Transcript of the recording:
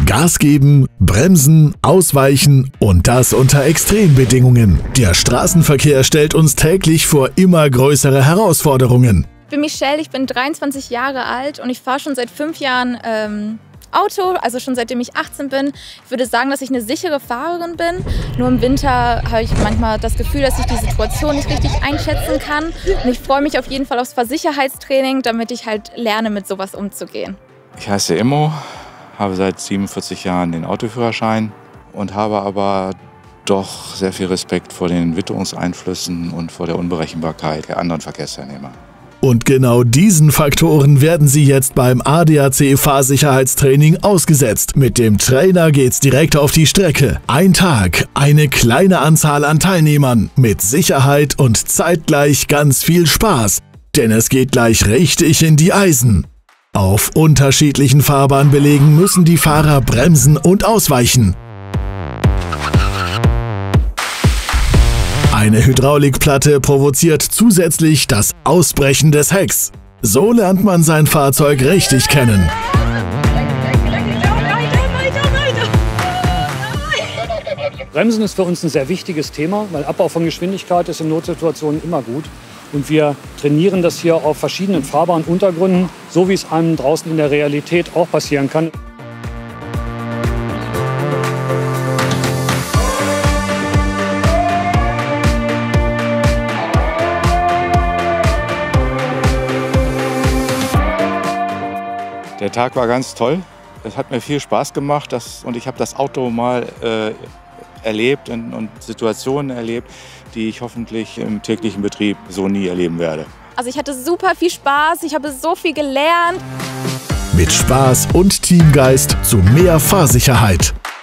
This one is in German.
Gas geben, bremsen, ausweichen und das unter Extrembedingungen. Der Straßenverkehr stellt uns täglich vor immer größere Herausforderungen. Ich bin Michelle, ich bin 23 Jahre alt und ich fahre schon seit 5 Jahren Auto, also schon seitdem ich 18 bin. Ich würde sagen, dass ich eine sichere Fahrerin bin. Nur im Winter habe ich manchmal das Gefühl, dass ich die Situation nicht richtig einschätzen kann. Und ich freue mich auf jeden Fall aufs Fahrsicherheitstraining, damit ich halt lerne, mit sowas umzugehen. Ich heiße Immo, habe seit 47 Jahren den Autoführerschein und habe aber doch sehr viel Respekt vor den Witterungseinflüssen und vor der Unberechenbarkeit der anderen Verkehrsteilnehmer. Und genau diesen Faktoren werden Sie jetzt beim ADAC Fahrsicherheitstraining ausgesetzt. Mit dem Trainer geht's direkt auf die Strecke. Ein Tag, eine kleine Anzahl an Teilnehmern, mit Sicherheit und zeitgleich ganz viel Spaß. Denn es geht gleich richtig in die Eisen. Auf unterschiedlichen Fahrbahnbelägen müssen die Fahrer bremsen und ausweichen. Eine Hydraulikplatte provoziert zusätzlich das Ausbrechen des Hecks. So lernt man sein Fahrzeug richtig kennen. Bremsen ist für uns ein sehr wichtiges Thema, weil Abbau von Geschwindigkeit ist in Notsituationen immer gut. Und wir trainieren das hier auf verschiedenen fahrbaren Untergründen, so wie es einem draußen in der Realität auch passieren kann. Der Tag war ganz toll. Es hat mir viel Spaß gemacht und ich habe das Auto mal erlebt und Situationen erlebt, die ich hoffentlich im täglichen Betrieb so nie erleben werde. Also ich hatte super viel Spaß, ich habe so viel gelernt. Mit Spaß und Teamgeist zu mehr Fahrsicherheit.